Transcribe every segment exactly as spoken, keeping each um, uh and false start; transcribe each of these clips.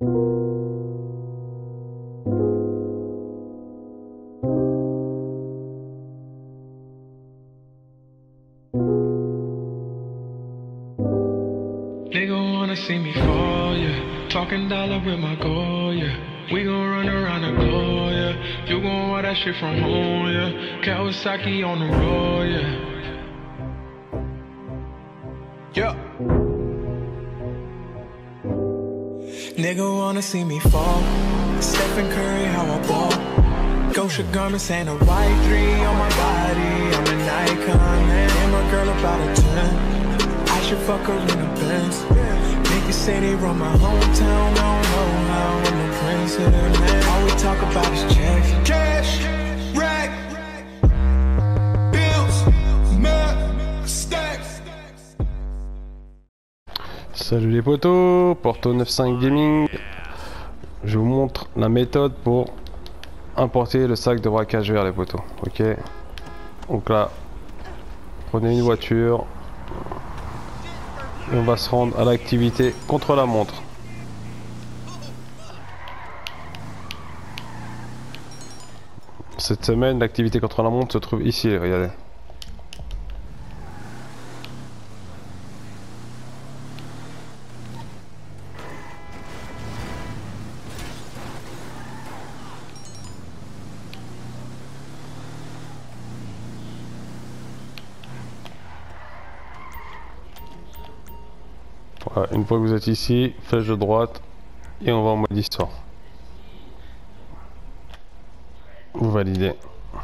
Nigga wanna see me fall, yeah. Talking dollar with my goal, yeah. We gon' run around the globe, yeah. You gon' want that shit from home, yeah. Kawasaki on the road, yeah. Yeah. Nigga wanna see me fall. Stephen Curry, how I ball. Gosha garments ain't a white three on my body. I'm an icon, man. And my girl about a ten. I should fuck her in the Benz. Niggas say they run my hometown. I don't know how I'm the president, man. All we talk about is checks. Cash, rack, bills, mad, stacks. Salut les potos, Porto neuf cinq Gaming. Je vous montre la méthode pour importer le sac de braquage vert les potos. Ok. Donc là, prenez une voiture. Et on va se rendre à l'activité contre la montre. Cette semaine, l'activité contre la montre se trouve ici, regardez. Voilà, une fois que vous êtes ici, flèche de droite et on va en mode histoire. Vous validez.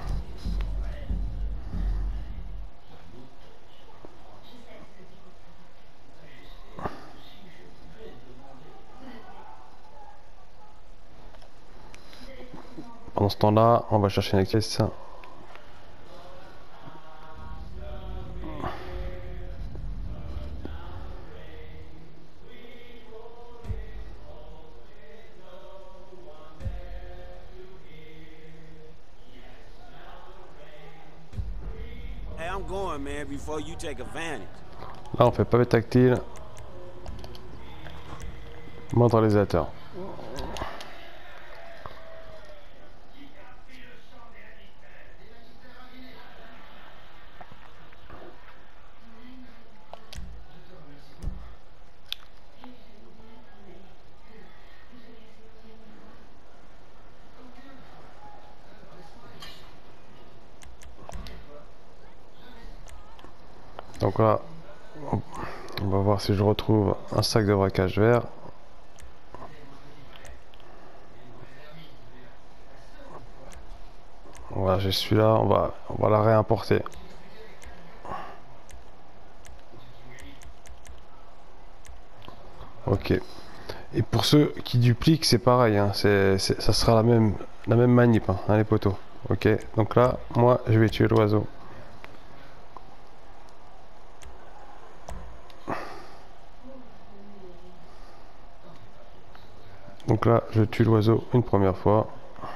Pendant ce temps-là, on va chercher une caisse. Là on fait pavé tactile, centralisateur. Donc là, on va voir si je retrouve un sac de braquage vert. Voilà, j'ai celui-là, on va, on va la réimporter. Ok. Et pour ceux qui dupliquent, c'est pareil, hein, c'est, c'est, ça sera la même, la même manip, hein, hein, les poteaux. Ok, donc là, moi, je vais tuer l'oiseau. Donc là, je tue l'oiseau une première fois.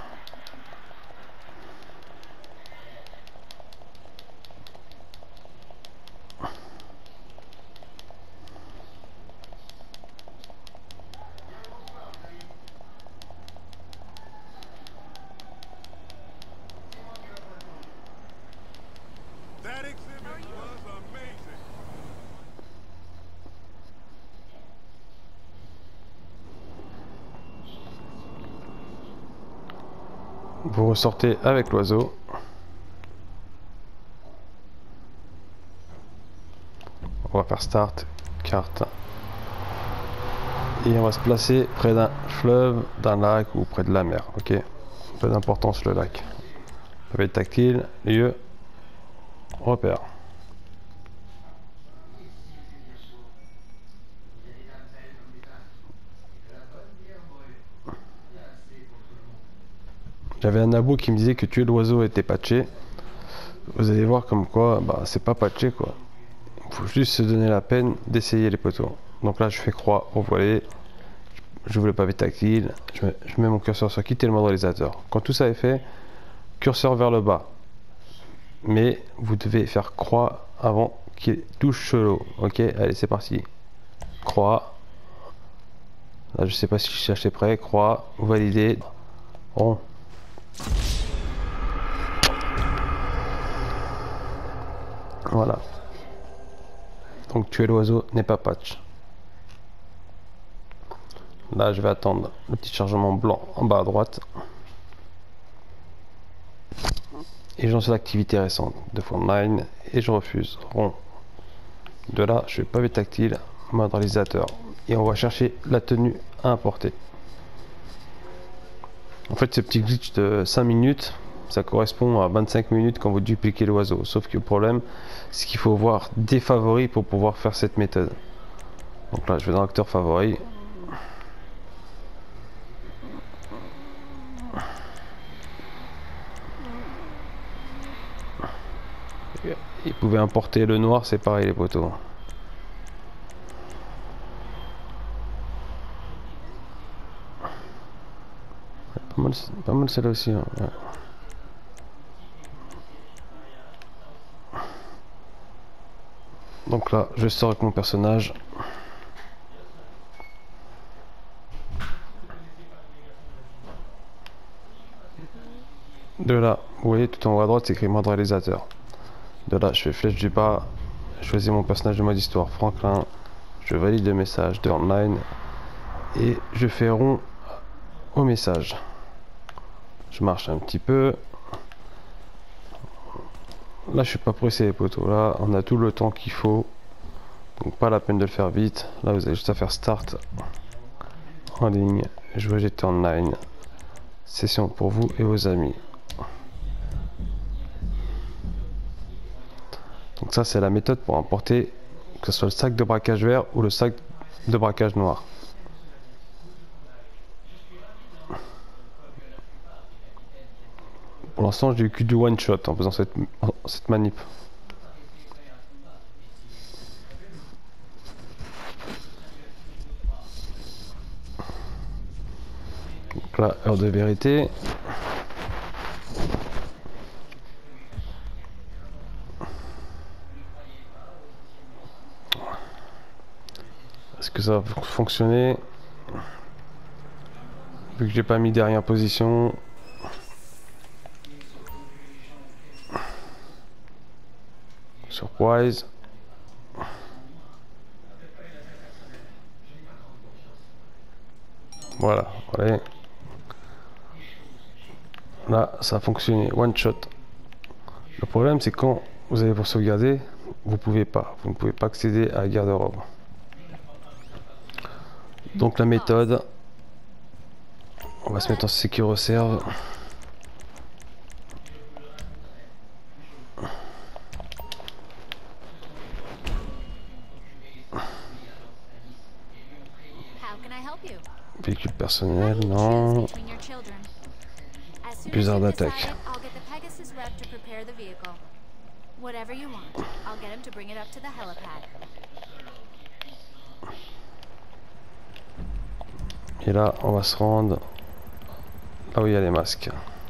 Vous ressortez avec l'oiseau. On va faire start, carte. Et on va se placer près d'un fleuve, d'un lac ou près de la mer. Ok. Peu d'importance le lac. Ça va être tactile, lieu, repère. J'avais un abo qui me disait que tuer l'oiseau était patché. Vous allez voir comme quoi, bah c'est pas patché quoi. Il faut juste se donner la peine d'essayer les poteaux. Donc là je fais croix au volet. J'ouvre le pavé tactile. Je mets, je mets mon curseur sur quitter le mode réalisateur. Quand tout ça est fait, curseur vers le bas. Mais vous devez faire croix avant qu'il touche l'eau. Ok, allez c'est parti. Croix. Là, je sais pas si je cherche prêt. Croix, valider. Rond. Voilà. Donc tuer l'oiseau n'est pas patch. Là, je vais attendre le petit chargement blanc en bas à droite. Et j'en suis l'activité récente de Frontline et je refuse. Rond. De là, je fais pavé tactile, mode réalisateur. Et on va chercher la tenue à importer. En fait, ce petit glitch de cinq minutes, ça correspond à vingt-cinq minutes quand vous dupliquez l'oiseau. Sauf que le problème, c'est qu'il faut voir des favoris pour pouvoir faire cette méthode. Donc là, je vais dans l'acteur favori. Et vous pouvez importer le noir, c'est pareil les poteaux. Pas mal, pas mal celle-là aussi. Hein. Ouais. Donc là, je sors avec mon personnage. De là, vous voyez tout en haut à droite, c'est écrit mode réalisateur. De là, je fais flèche du bas, je choisis mon personnage de mode histoire, Franklin. Je valide le message de online et je fais rond au message. Je marche un petit peu. Là, je suis pas pressé les poteaux. Là, on a tout le temps qu'il faut. Donc, pas la peine de le faire vite. Là, vous avez juste à faire start en ligne. Jouer G T online. Session pour vous et vos amis. Donc, ça, c'est la méthode pour importer que ce soit le sac de braquage vert ou le sac de braquage noir. Pour l'instant, j'ai eu que du one shot en faisant cette, cette manip. Donc là, heure de vérité. Est-ce que ça va fonctionner? Vu que j'ai pas mis derrière position. Surprise. Voilà, allez. Là, ça a fonctionné, one shot. Le problème, c'est quand vous allez vous sauvegarder, vous pouvez pas, vous ne pouvez pas accéder à la garde-robe. Donc la méthode, on va se mettre en secure serve. Véhicule personnel, non. Bizarre d'attaque. Et là, on va se rendre là où il y a les masques.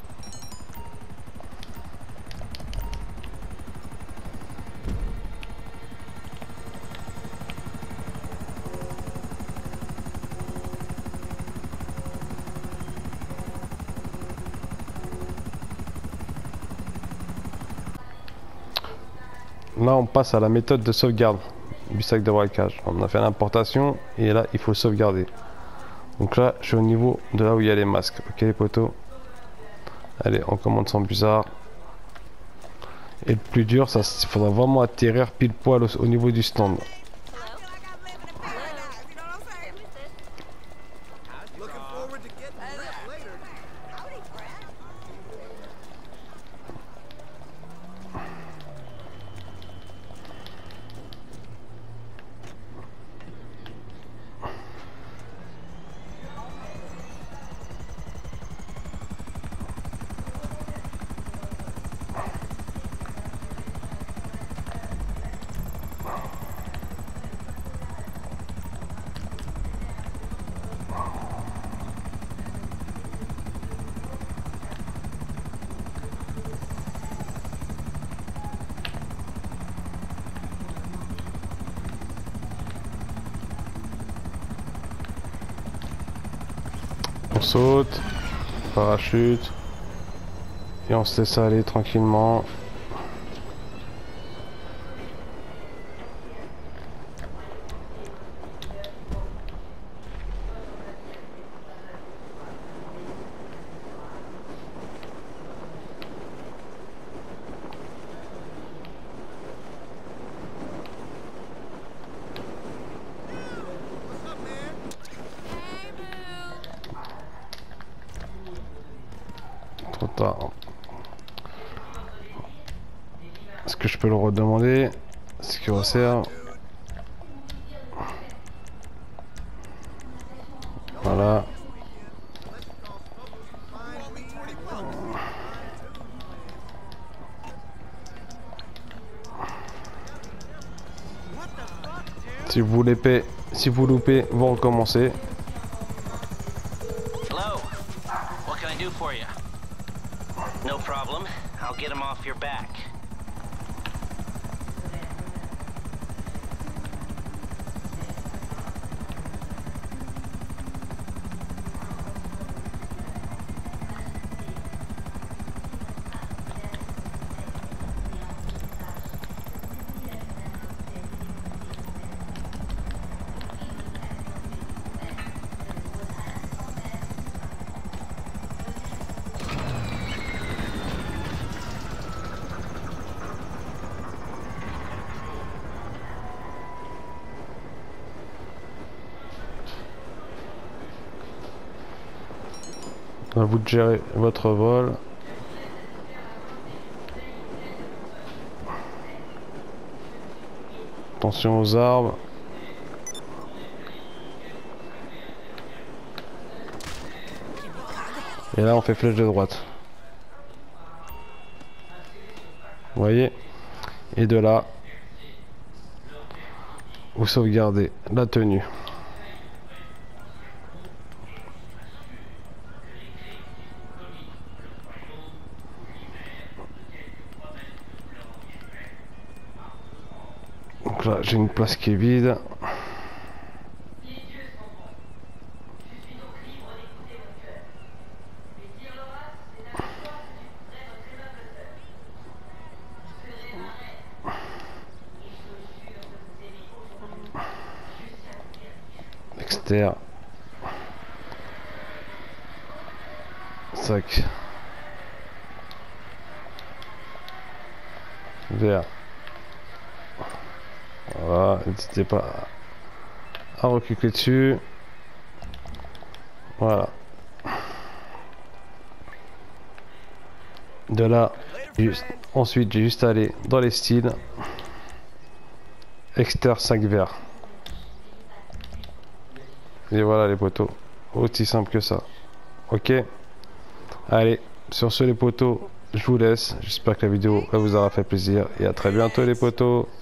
Là, on passe à la méthode de sauvegarde du sac de braquage. On a fait l'importation et là, il faut le sauvegarder. Donc là, je suis au niveau de là où il y a les masques. Ok, les poteaux. Allez, on commande sans bizarre. Et le plus dur, ça, il faudra vraiment atterrir pile poil au, au niveau du stand. saute, parachute, et on se laisse aller tranquillement. Trop tard. Est-ce que je peux le redemander? Ce qui resserre. Voilà. Si vous loupez, si vous loupez, vous recommencez. Hello. What can I do for you? No problem. I'll get him off your back. À vous de gérer votre vol. Attention aux arbres. Et là on fait flèche de droite. Vous voyez? Et de là, vous sauvegardez la tenue. Donc là j'ai une place qui est vide. Externe. Sac. Vert. Voilà, n'hésitez pas à recliquer dessus. Voilà. De là, juste, ensuite j'ai juste allé dans les styles. Exter sac vert. Et voilà les poteaux. Aussi simple que ça. Ok. Allez, sur ce les poteaux, je vous laisse. J'espère que la vidéo elle vous aura fait plaisir. Et à très bientôt les poteaux.